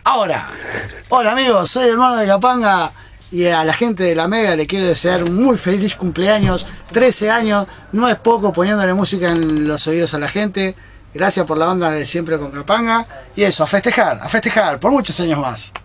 Ahora, hola amigos, soy el hermano de Capanga y a la gente de la Mega le quiero desear un muy feliz cumpleaños. 13 años, no es poco, poniéndole música en los oídos a la gente. Gracias por la onda de siempre con Capanga. Y eso, a festejar por muchos años más.